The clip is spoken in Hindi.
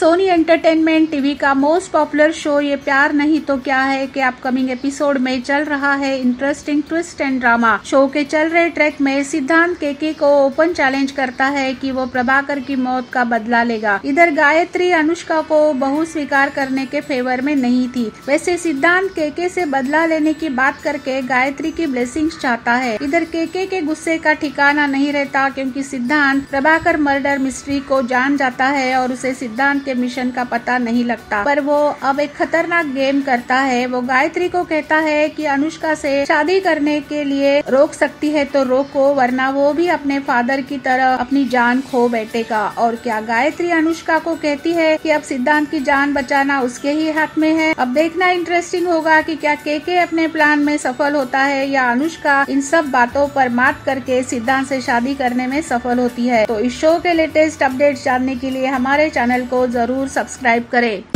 सोनी एंटरटेनमेंट टीवी का most popular show Yeh Pyaar नहीं तो क्या है के अपकमिंग एपिसोड में चल रहा है interesting twist and drama. Show के चल रहे ट्रैक में सिद्धांत केके को ओपन चैलेंज करता है कि वो प्रभाकर की मौत का बदला लेगा। इधर गायत्री अनुष्का को बहू स्वीकार करने के फेवर में नहीं थी। वैसे सिद्धांत केके से बदला लेने की बात करके गायत्री की ब्लेसिंग्स चाहता है। इधर केके के गुस्से का ठिकाना नहीं रहता क्योंकि सिद्धांत प्रभाकर मर्डर मिस्ट्री को जान जाता है और उसे सिद्धांत के मिशन का पता नहीं लगता। पर वो अब एक खतरनाक गेम करता है। वो गायत्री को कहता है कि अनुष्का से शादी करने के लिए रोक सकती है तो रोको, वरना वो भी अपने फादर की तरह अपनी जान खो बैठेगा। और क्या गायत्री अनुष्का को कहती है कि अब सिद्धांत की जान बचाना उसके ही हाथ में है। अब देखना इंटरेस्टिंग होगा कि क्या केके अपने प्लान में सफल होता है या अनुष्का इन सब बातों पर मात करके सिद्धांत से शादी करने में सफल होती है। तो इस शो के लेटेस्ट अपडेट्स जानने के लिए हमारे चैनल को जरूर सब्सक्राइब करें।